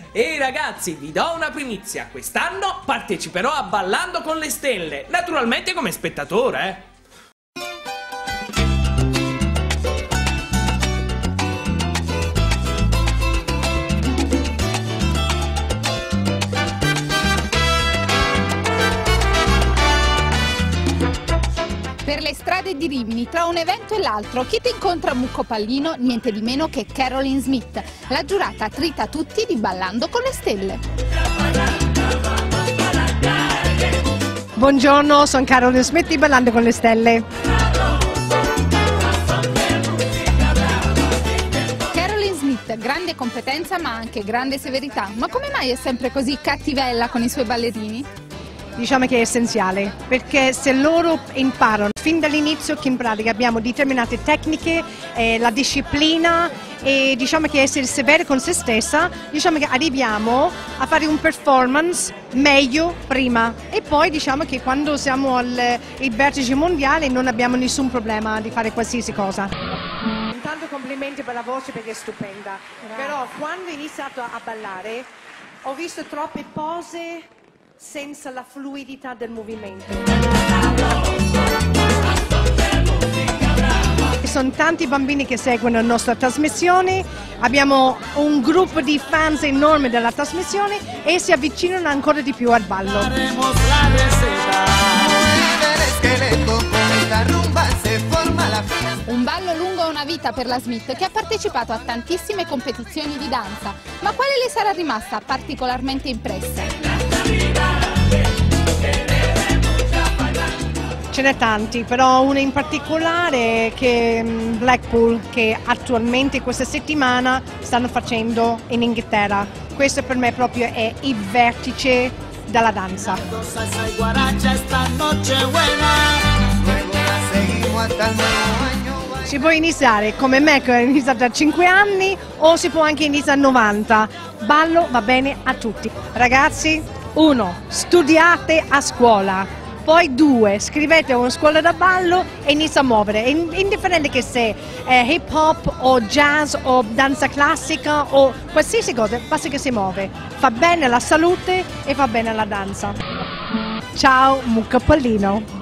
E ragazzi, vi do una primizia, quest'anno parteciperò a Ballando con le Stelle, naturalmente come spettatore, Per le strade di Rimini, tra un evento e l'altro, chi ti incontra a Mucco Pallino? Niente di meno che Caroline Smith, la giurata trita tutti di Ballando con le Stelle. Buongiorno, sono Caroline Smith di Ballando con le Stelle. Caroline Smith, grande competenza ma anche grande severità. Ma come mai è sempre così cattivella con i suoi ballerini? Diciamo che è essenziale, perché se loro imparano fin dall'inizio che in pratica abbiamo determinate tecniche, la disciplina e diciamo che essere severi con se stessa, diciamo che arriviamo a fare un performance meglio prima e poi diciamo che quando siamo al vertice mondiale non abbiamo nessun problema di fare qualsiasi cosa. Intanto complimenti per la voce perché è stupenda, però quando ho iniziato a ballare ho visto troppe pose senza la fluidità del movimento. Ci sono tanti bambini che seguono la nostra trasmissione, abbiamo un gruppo di fans enorme della trasmissione e si avvicinano ancora di più al ballo. Un ballo lungo una vita per la Smith, che ha partecipato a tantissime competizioni di danza, ma quale le sarà rimasta particolarmente impressa? Ce n'è tanti, però uno in particolare che Blackpool, che attualmente questa settimana stanno facendo in Inghilterra. Questo per me proprio è il vertice della danza. Si può iniziare come me che ho iniziato a 5 anni o si può anche iniziare a 90. Ballo va bene a tutti. Ragazzi, 1. Studiate a scuola. Poi 2, scrivete a una scuola da ballo e inizia a muovere, indifferente che sia hip hop o jazz o danza classica o qualsiasi cosa, basta che si muove. Fa bene alla salute e fa bene alla danza. Ciao Mucco Pallino!